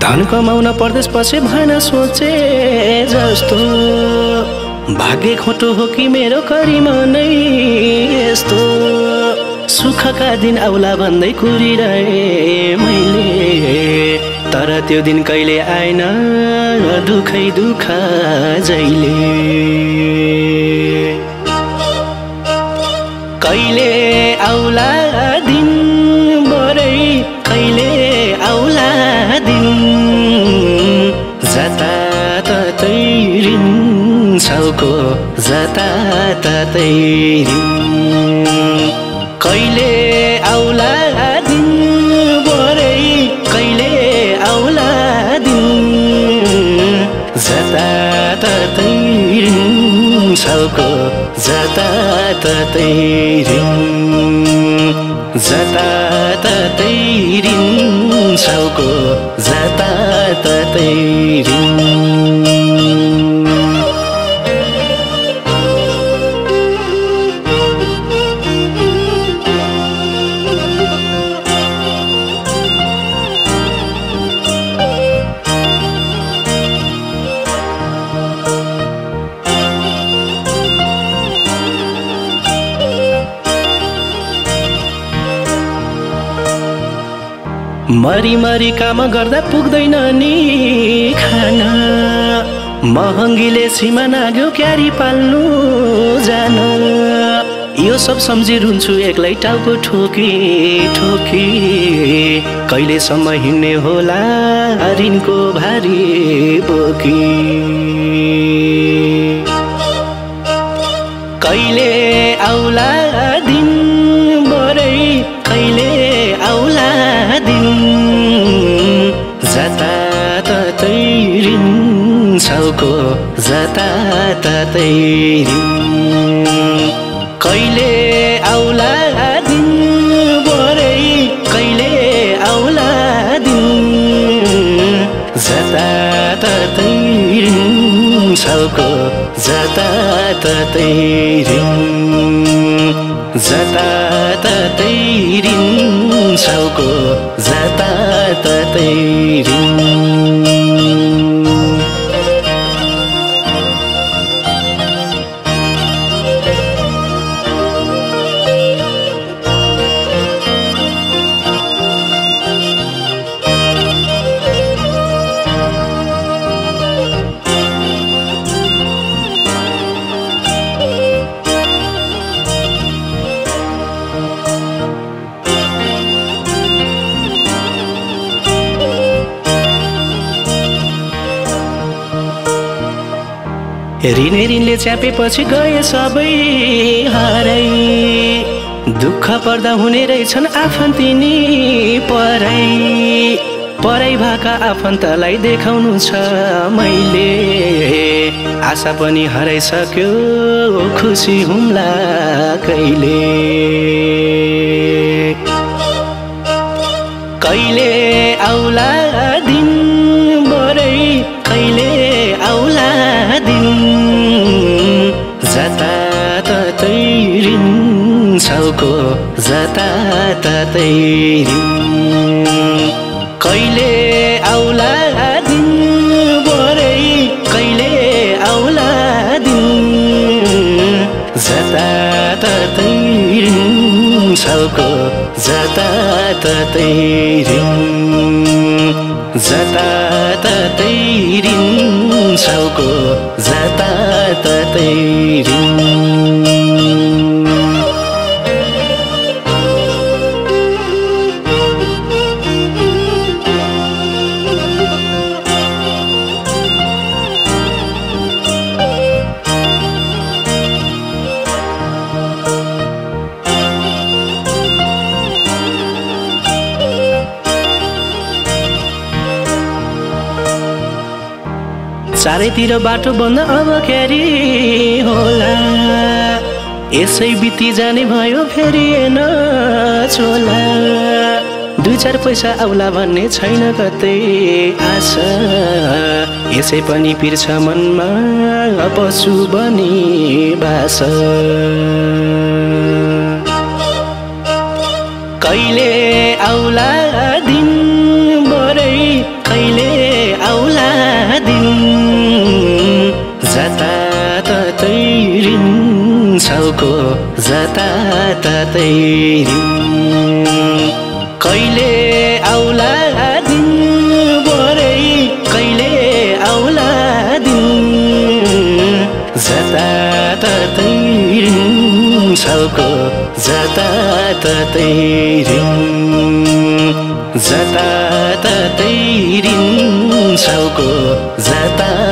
धन कमाउन परदेश पछि भएन सोचे जस्तो भाग्य खोटो हो कि मेरो करिमा नै यस्तो सुखका दिन आउला भन्दै कुरिरहे मैले तर त्यो दिन कहिले आएन दुखै दुख जहिले कहिले आउला दिन बरै कहिले आउला दिन जता ततै रिन्छौको जता ततै कहिले आउला दिन बरै कहिले आउला दिन जता ततै रिन्छौको जता ततै जता ततै रिन्छौको जता ततै मरी मरी काम गर्दा पुग्दैन नि खाना महँगीले सीमा नाग्यो क्यारी पाल्नु जान यो सब सम्झी रुन्छु एक्लै टाउको ठोकी ठोकी कहिलेसम्म हिँड्ने होला ऋणको भारी बोकी कहिले आउला दिन बरै कहिले आउला दिन जता ततै रिन्छौको जता ततै कहिले आउला दिन बरै कहिले आउला दिन जता ततै रिन्छौको जता ततै जता ततै रिन्छौको जता ततै ऋणले च्यापेपछि गए सबै हराई दुःख पर्दा हुने रहेछन् आफन्तिनी पराई पराई भएका आफन्तलाई देखाउनु छ मैले आशा पनि हराइसक्यो खुसी हुम्ला कहिले कहिले आउला दिन बरै कहिले आउला दिन जता ततै रिन्छौको जता ततै कहिले आउला दिन बरै कहिले आउला दिन जता ततै रिन्छौको जता ततै जता ततै रिन्छौको जता ततै चारैतिर बाटो बन्द अब क्यारी होला यसै बिति जाने भयो फेरि न छोला दुई चार पैसा आउला भन्ने छैन कतै आशा यसै पनि पिर्छ मनमा पशु बनी बास कहिले आउला दिन बरै कहिले सौको जताततै कहिले आउला दिन भरै कहिले आउला दिन जताततै सौको जताततै जताततै सौको जता